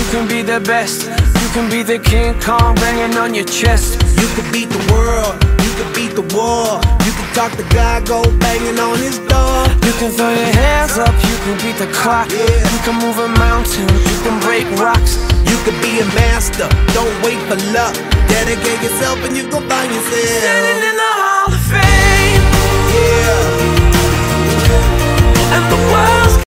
can be the best. You can be the King Kong banging on your chest. You can beat the world, you can beat the war. You can talk to God, go banging on his door. You can throw your hands up, you can beat the clock. You can move a mountain, you can break rocks. You can be a master, don't wait for luck. Dedicate yourself and you gon' find yourself standing in the Hall of Fame. Yeah. And the world